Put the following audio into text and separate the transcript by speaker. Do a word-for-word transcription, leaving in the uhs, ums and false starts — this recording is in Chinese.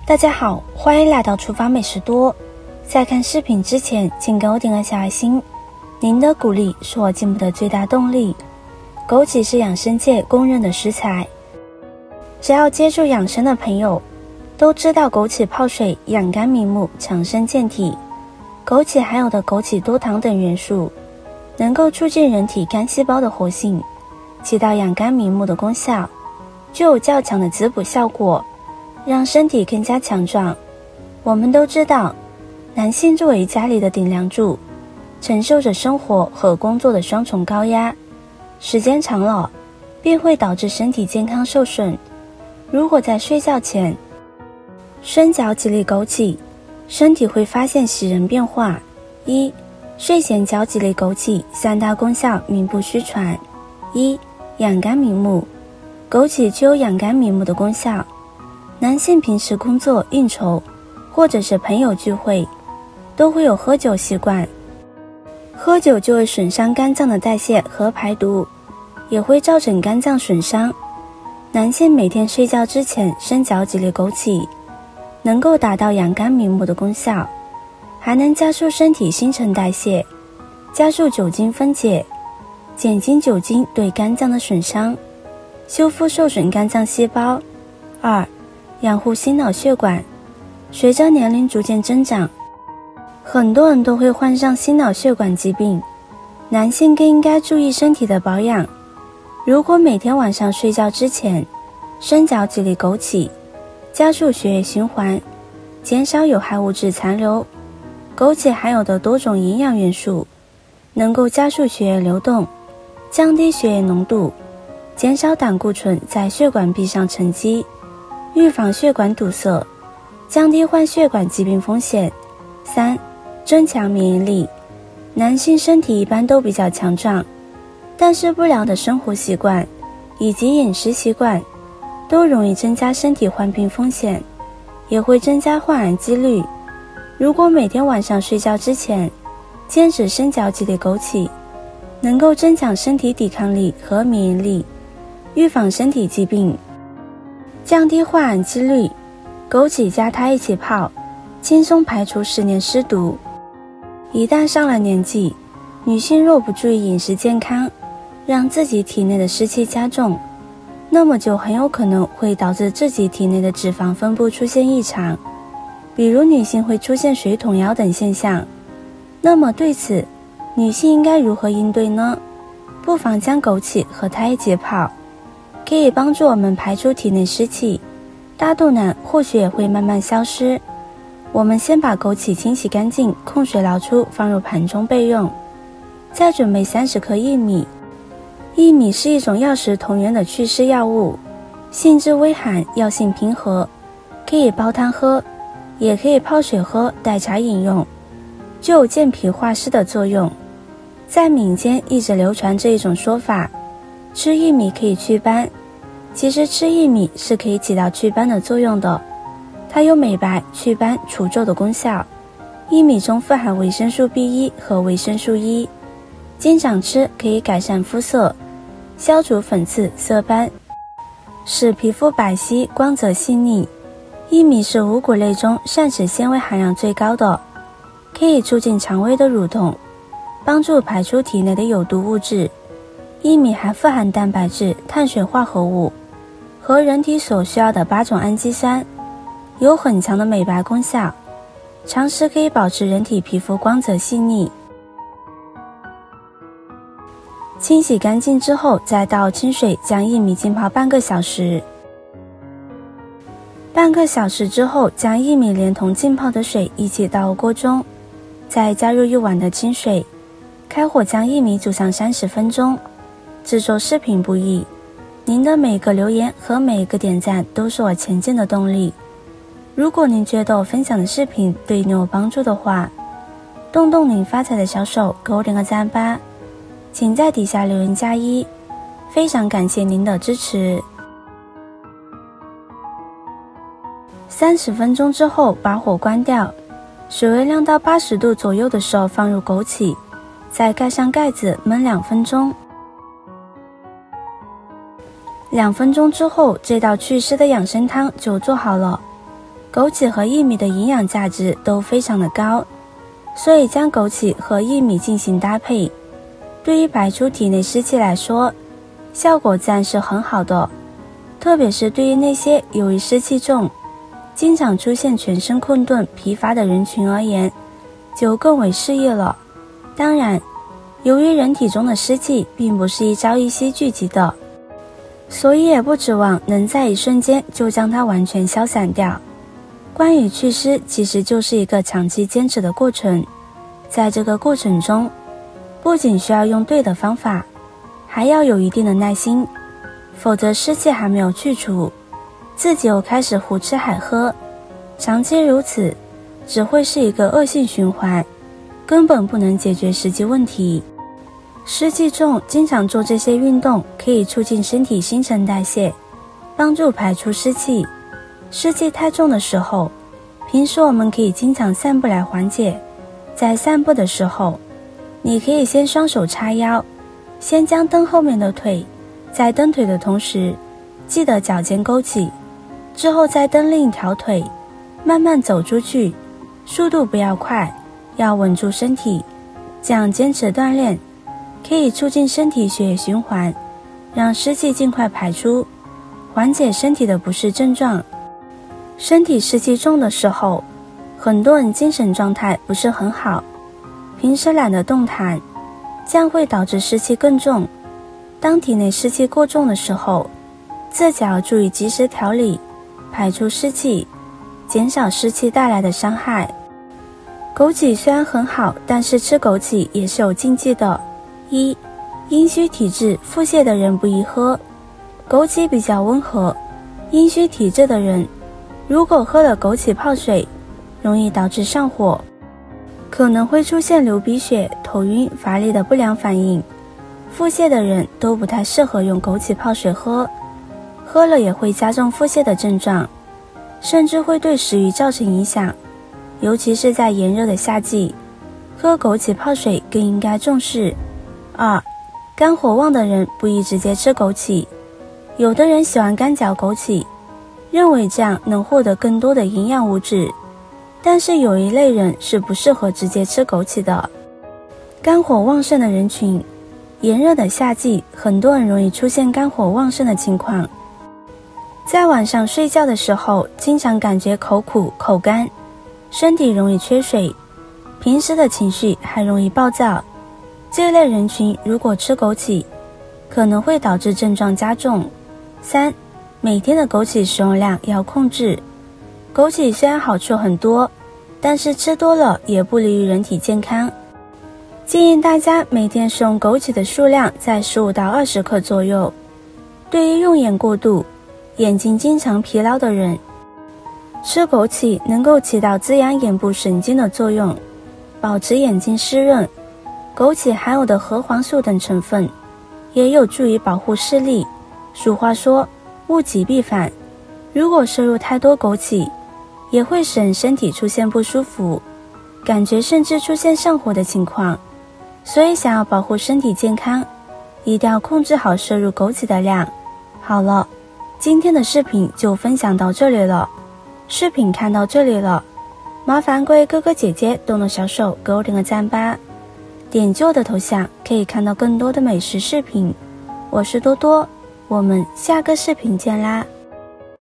Speaker 1: 大家好，欢迎来到厨房美食多。在看视频之前，请给我点个小爱心，您的鼓励是我进步的最大动力。枸杞是养生界公认的食材，只要接触养生的朋友都知道，枸杞泡水养肝明目，强身健体。枸杞含有的枸杞多糖等元素，能够促进人体肝细胞的活性，起到养肝明目的功效，具有较强的滋补效果，让身体更加强壮。我们都知道，男性作为家里的顶梁柱，承受着生活和工作的双重高压，时间长了便会导致身体健康受损。如果在睡觉前深嚼几粒枸杞，身体会发现喜人变化。一、睡前嚼几粒枸杞，三大功效名不虚传。一、养肝明目。枸杞具有养肝明目的功效，男性平时工作应酬或者是朋友聚会都会有喝酒习惯，喝酒就会损伤肝脏的代谢和排毒，也会造成肝脏损伤。男性每天睡觉之前深嚼几粒枸杞，能够达到养肝明目的功效，还能加速身体新陈代谢，加速酒精分解，减轻酒精对肝脏的损伤，修复受损肝脏细胞。二、养护心脑血管。随着年龄逐渐增长，很多人都会患上心脑血管疾病，男性更应该注意身体的保养。如果每天晚上睡觉之前深嚼几粒枸杞，加速血液循环，减少有害物质残留。枸杞含有的多种营养元素能够加速血液流动，降低血液浓度，减少胆固醇在血管壁上沉积，预防血管堵塞，降低患血管疾病风险。三、增强免疫力。男性身体一般都比较强壮，但是不良的生活习惯以及饮食习惯都容易增加身体患病风险，也会增加患癌几率。如果每天晚上睡觉之前坚持深嚼几粒枸杞，能够增强身体抵抗力和免疫力，预防身体疾病，降低患癌几率。枸杞加它一起泡，轻松排除十年湿毒。一旦上了年纪，女性若不注意饮食健康，让自己体内的湿气加重，那么就很有可能会导致自己体内的脂肪分布出现异常，比如女性会出现水桶腰等现象。那么对此，女性应该如何应对呢？不妨将枸杞和它一起泡，可以帮助我们排出体内湿气，大肚腩或许也会慢慢消失。我们先把枸杞清洗干净，控水捞出，放入盘中备用。再准备三十克薏米。薏米是一种药食同源的祛湿药物，性质微寒，药性平和，可以煲汤喝，也可以泡水喝，代茶饮用，具有健脾化湿的作用。在民间一直流传这一种说法，吃薏米可以祛斑。其实吃薏米是可以起到祛斑的作用的，它有美白、祛斑、除皱的功效。薏米中富含维生素 B 一 和维生素 E， 经常吃可以改善肤色，消除粉刺、色斑，使皮肤白皙、光泽细腻。薏米是五谷类中膳食纤维含量最高的，可以促进肠胃的蠕动，帮助排出体内的有毒物质。薏米还富含蛋白质、碳水化合物和人体所需要的八种氨基酸，有很强的美白功效，长时可以保持人体皮肤光泽细腻。清洗干净之后，再倒清水将薏米浸泡半个小时。半个小时之后，将薏米连同浸泡的水一起倒入锅中，再加入一碗的清水，开火将薏米煮上三十分钟。制作视频不易，您的每个留言和每一个点赞都是我前进的动力。如果您觉得我分享的视频对你有帮助的话，动动您发财的小手，给我点个赞吧，请在底下留言加一，非常感谢您的支持。三十分钟之后把火关掉，水温亮到八十度左右的时候放入枸杞，再盖上盖子焖两分钟。两分钟之后，这道祛湿的养生汤就做好了。 枸杞和薏米的营养价值都非常的高，所以将枸杞和薏米进行搭配，对于排出体内湿气来说，效果自然是很好的。特别是对于那些由于湿气重，经常出现全身困顿疲乏的人群而言，就更为适宜了。当然，由于人体中的湿气并不是一朝一夕聚集的，所以也不指望能在一瞬间就将它完全消散掉。关于祛湿，其实就是一个长期坚持的过程，在这个过程中，不仅需要用对的方法，还要有一定的耐心，否则湿气还没有去除，自己又开始胡吃海喝，长期如此，只会是一个恶性循环，根本不能解决实际问题。湿气重，经常做这些运动可以促进身体新陈代谢，帮助排出湿气。湿气太重的时候，平时我们可以经常散步来缓解。在散步的时候，你可以先双手叉腰，先将蹬后面的腿，在蹬腿的同时，记得脚尖勾起，之后再蹬另一条腿，慢慢走出去，速度不要快，要稳住身体。这样坚持锻炼，可以促进身体血液循环，让湿气尽快排出，缓解身体的不适症状。身体湿气重的时候，很多人精神状态不是很好，平时懒得动弹，这样会导致湿气更重。当体内湿气过重的时候，自己要注意及时调理，排出湿气，减少湿气带来的伤害。枸杞虽然很好，但是吃枸杞也是有禁忌的。一、阴虚体质腹泻的人不宜喝。枸杞比较温和，阴虚体质的人如果喝了枸杞泡水，容易导致上火，可能会出现流鼻血、头晕、乏力的不良反应。腹泻的人都不太适合用枸杞泡水喝，喝了也会加重腹泻的症状，甚至会对食欲造成影响。尤其是在炎热的夏季，喝枸杞泡水更应该重视。二、肝火旺的人不宜直接吃枸杞。有的人喜欢干嚼枸杞，认为这样能获得更多的营养物质，但是有一类人是不适合直接吃枸杞的。肝火旺盛的人群，炎热的夏季，很多人容易出现肝火旺盛的情况。在晚上睡觉的时候，经常感觉口苦、口干，身体容易缺水，平时的情绪还容易暴躁。这类人群如果吃枸杞，可能会导致症状加重。三、每天的枸杞使用量要控制。枸杞虽然好处很多，但是吃多了也不利于人体健康。建议大家每天使用枸杞的数量在十五到二十克左右。对于用眼过度、眼睛经常疲劳的人，吃枸杞能够起到滋养眼部神经的作用，保持眼睛湿润。枸杞含有的核黄素等成分也有助于保护视力。俗话说物极必反，如果摄入太多枸杞，也会使人身体出现不舒服，感觉甚至出现上火的情况。所以想要保护身体健康，一定要控制好摄入枸杞的量。好了，今天的视频就分享到这里了。视频看到这里了，麻烦各位哥哥姐姐动动小手给我点个赞吧。点击我的头像可以看到更多的美食视频。我是多多，我们下个视频见啦。